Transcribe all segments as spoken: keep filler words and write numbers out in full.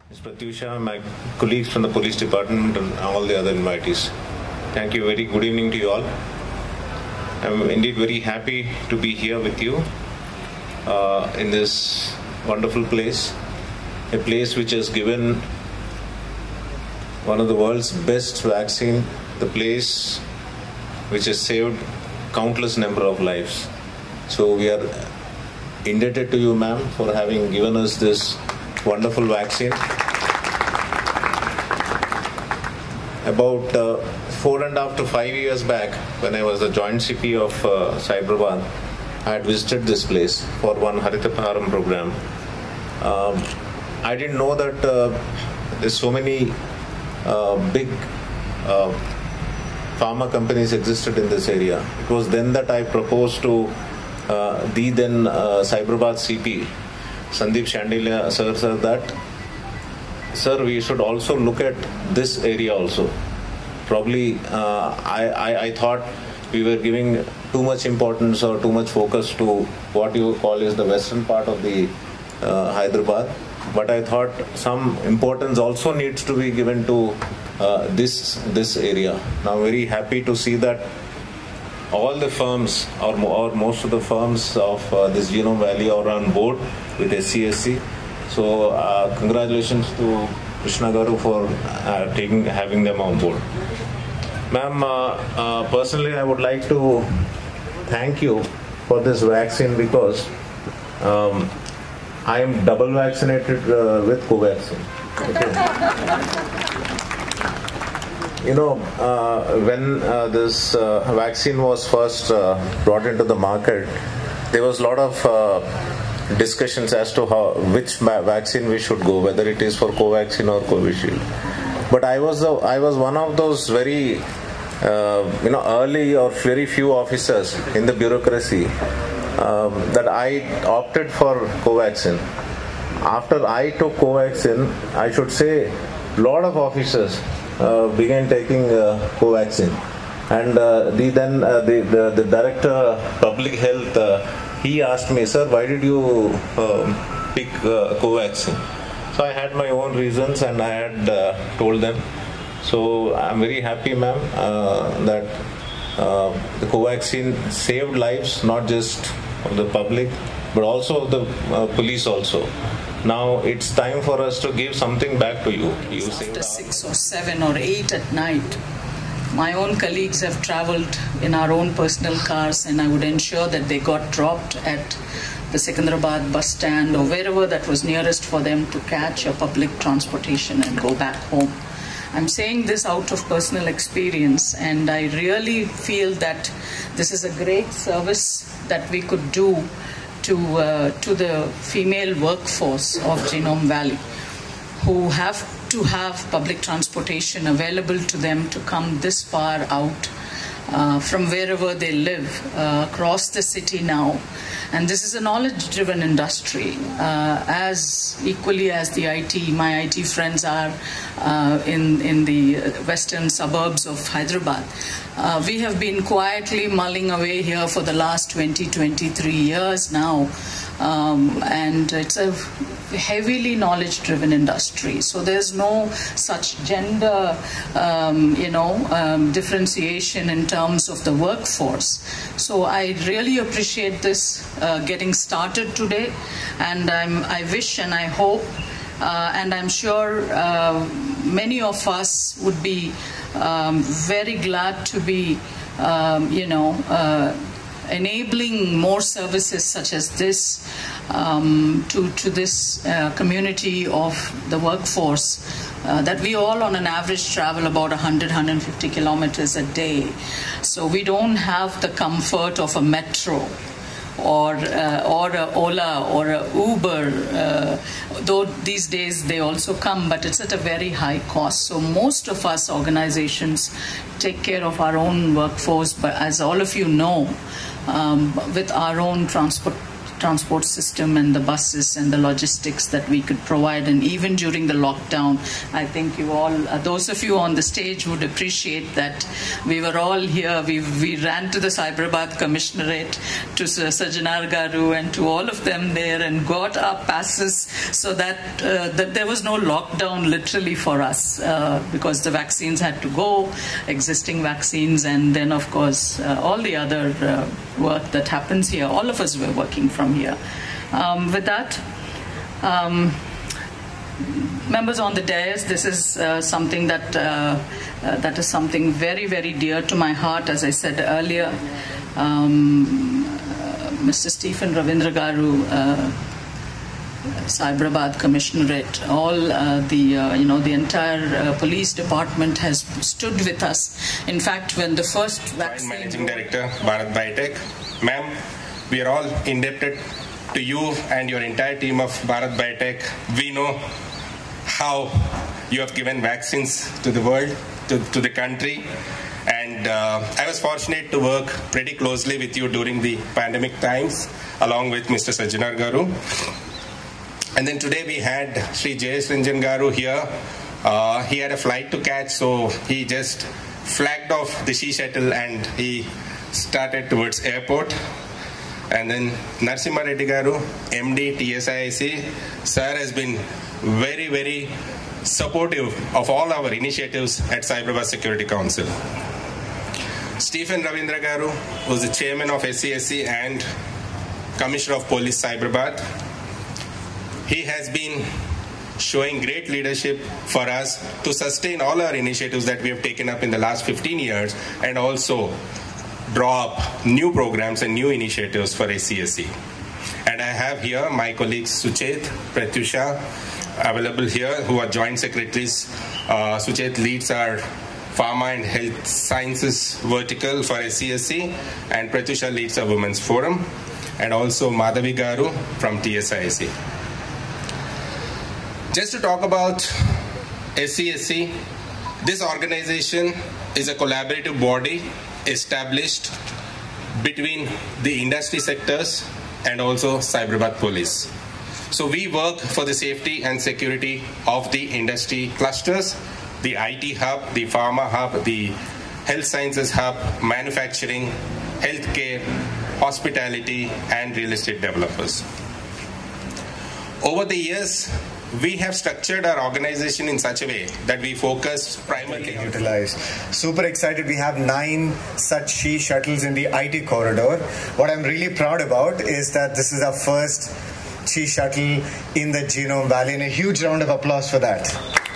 Miz Pratyusha, my colleagues from the police department and all the other invitees. Thank you. Very good evening to you all. I'm indeed very happy to be here with you uh, in this wonderful place, a place which has given one of the world's best vaccine, the place which has saved countless number of lives. So we are indebted to you, ma'am, for having given us this wonderful vaccine. About uh, four and a half to five years back, when I was the joint C P of uh, Cyberabad, I had visited this place for one Harita Paharam program. Um, I didn't know that uh, there's so many uh, big uh, pharma companies existed in this area. It was then that I proposed to uh, the then uh, Cyberabad C P, Sandeep Shandilya sir, sir, that sir, we should also look at this area also. Probably uh, I, I, I thought we were giving too much importance or too much focus to what you call is the western part of the uh, Hyderabad. But I thought some importance also needs to be given to uh, this this area. Now I'm very happy to see that all the firms or, or most of the firms of uh, this Genome Valley are on board with S C S C. So uh, congratulations to Krishna Garu for uh, taking having them on board. Ma'am, uh, uh, personally I would like to thank you for this vaccine because um, I am double vaccinated uh, with Covaxin. Okay. You know, uh, when uh, this uh, vaccine was first uh, brought into the market, there was a lot of uh, discussions as to how which vaccine we should go, whether it is for Covaxin or Covishield. But I was the, I was one of those very uh, you know early or very few officers in the bureaucracy um, that I opted for Covaxin. After I took Covaxin, I should say a lot of officers uh, began taking uh, Covaxin, and uh, the then uh, the, the the director of public health. Uh, He asked me, sir, why did you um, pick uh, Covaxin? So I had my own reasons and I had uh, told them. So I'm very happy, ma'am, uh, that uh, the Covaxin saved lives, not just of the public, but also of the uh, police also. Now it's time for us to give something back to you. You After six or seven or eight at night, my own colleagues have traveled in our own personal cars, and I would ensure that they got dropped at the Secunderabad bus stand or wherever that was nearest for them to catch a public transportation and go back home. I'm saying this out of personal experience, and I really feel that this is a great service that we could do to, uh, to the female workforce of Genome Valley, who have to have public transportation available to them to come this far out uh, from wherever they live uh, across the city now. And this is a knowledge-driven industry, uh, as equally as the I T, my I T friends are uh, in, in the western suburbs of Hyderabad. Uh, we have been quietly mulling away here for the last twenty, twenty-three years now, um, and it's a heavily knowledge-driven industry. So there's no such gender, um, you know, um, differentiation in terms of the workforce. So I really appreciate this uh, getting started today, and I'm, I wish and I hope, uh, and I'm sure uh, many of us would be um, very glad to be, um, you know, uh, enabling more services such as this um, to, to this uh, community of the workforce uh, that we all on an average travel about one hundred, one hundred fifty kilometers a day. So we don't have the comfort of a metro or uh, or a Ola or a Uber, uh, though these days they also come, but it's at a very high cost. So most of us organizations take care of our own workforce, but as all of you know, um, with our own transport transport system and the buses and the logistics that we could provide. And even during the lockdown, I think you all, uh, those of you on the stage would appreciate that we were all here. We, we ran to the Cyberabad Commissionerate, to Sajanar Garu and to all of them there and got our passes so that, uh, that there was no lockdown literally for us uh, because the vaccines had to go, existing vaccines, and then of course uh, all the other uh, work that happens here. All of us were working from here. Um, with that, um, members on the dais, this is uh, something that uh, uh, that is something very, very dear to my heart. As I said earlier, um, uh, Mister Stephen Ravindra Garu, uh, Cyberabad Commissionerate, all uh, the uh, you know the entire uh, police department has stood with us. In fact, when the first vaccine... Managing Director, Bharat Biotech. Ma'am, we are all indebted to you and your entire team of Bharat Biotech. We know how you have given vaccines to the world, to, to the country. And uh, I was fortunate to work pretty closely with you during the pandemic times, along with Mister Sajanar Garu. And then today we had Sri Jayesh Ranjan Garu here. Uh, he had a flight to catch, so he just flagged off the She Shuttle and he started towards airport. And then Narasimha Reddy Garu, M D, T S I I C, sir has been very, very supportive of all our initiatives at Cyberabad Security Council. Stephen Ravindra Garu was the chairman of S C S C and Commissioner of Police Cyberabad. He has been showing great leadership for us to sustain all our initiatives that we have taken up in the last fifteen years and also draw up new programs and new initiatives for S C S C. And I have here my colleagues Suchet, Pratyusha available here, who are joint secretaries. Uh, Suchet leads our Pharma and Health Sciences vertical for S C S C, and Pratyusha leads our Women's Forum, and also Madhavi Garu from T S I I C. Just to talk about S C S C, this organization is a collaborative body established between the industry sectors and also Cyberabad Police. So we work for the safety and security of the industry clusters, the I T hub, the pharma hub, the health sciences hub, manufacturing, healthcare, hospitality, and real estate developers. Over the years, we have structured our organization in such a way that we focus primarily on utilized. Super excited. We have nine such She Shuttles in the I T corridor. What I'm really proud about is that this is our first She Shuttle in the Genome Valley, and a huge round of applause for that.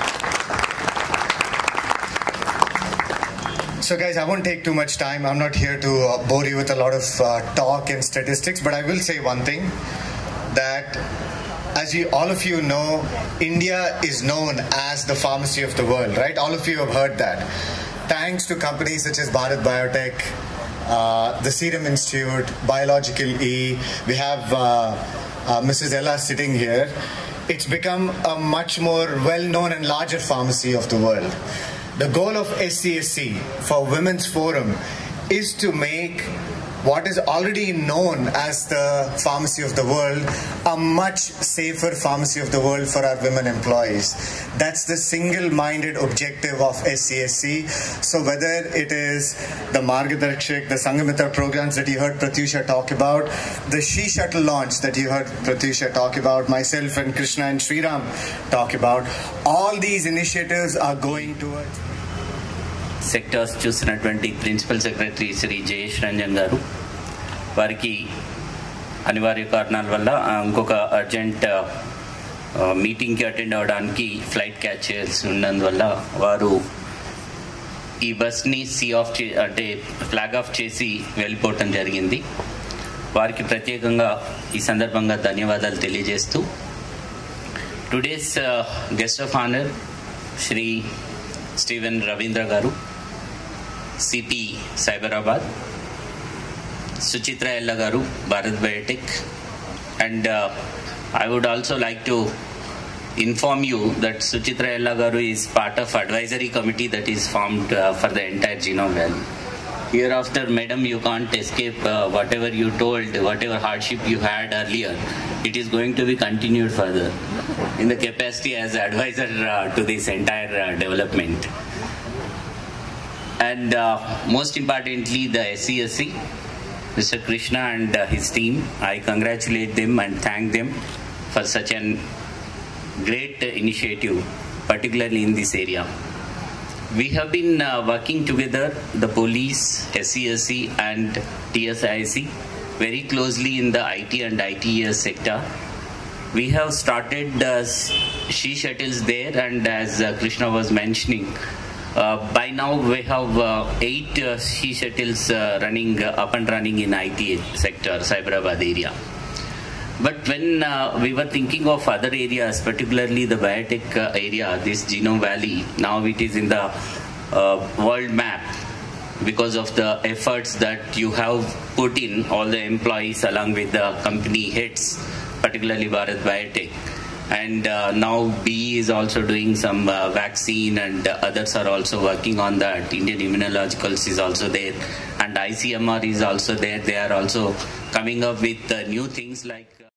So guys, I won't take too much time. I'm not here to uh, bore you with a lot of uh, talk and statistics, but I will say one thing, that as you, all of you know, India is known as the pharmacy of the world, right? All of you have heard that. Thanks to companies such as Bharat Biotech, uh, the Serum Institute, Biological E, we have uh, uh, Missus Ella sitting here. It's become a much more well-known and larger pharmacy of the world. The goal of S C S C for Women's Forum is to make what is already known as the pharmacy of the world a much safer pharmacy of the world for our women employees. That's the single-minded objective of S C S C. So whether it is the Margadarshak, the Sangamitra programs that you heard Pratyusha talk about, the She Shuttle launch that you heard Pratyusha talk about, myself and Krishna and Sriram talk about, all these initiatives are going towards sectors చూసినటువంటి principal secretary Shri Jayesh Ranjan గారు, వారికి అనివార్య కారణాల వల్ల ఇంకొక urgent మీటింగ్కి attend అవ్వడానికి flight catch చేయాల్సి ఉన్నందువల్ల వారు ఈ బస్ని సీ ఆఫ్ చే అంటే ఫ్లాగ్ ఆఫ్ చేసి వెళ్ళిపోవటం జరిగింది. వారికి ప్రత్యేకంగా ఈ సందర్భంగా ధన్యవాదాలు తెలియజేస్తూ, today's guest of honour Shri Steven Ravindra గారు, సిపి సైబరాబాద్, సుచిత్ర ఎల్ల గారు, Bharat Biotech, and uh, I would also like to inform you that Suchitra Ella Garu is part of advisory committee that is formed uh, for the entire Genome Valley. hereafter, madam, you can't escape uh, whatever you told, whatever hardship you had earlier. It is going to be continued further in the capacity as advisor uh, to this entire uh, development. And uh, most importantly, the S C S C, Mister Krishna and uh, his team, I congratulate them and thank them for such an great uh, initiative, particularly in this area. We have been uh, working together, the police, S C S C and T S I C, very closely in the I T and I T E S sector. We have started uh, she shuttles there, and as uh, Krishna was mentioning, Uh, by now we have uh, eight uh, she shuttles uh, running uh, up and running in I T sector, Cyberabad area. But when uh, we were thinking of other areas, particularly the biotech uh, area, this Genome Valley, now it is in the uh, world map because of the efforts that you have put in, all the employees along with the company heads, particularly Bharat Biotech. And uh, now B E is also doing some uh, vaccine, and uh, others are also working on that. Indian Immunologicals is also there, and I C M R is also there. They are also coming up with uh, new things like... Uh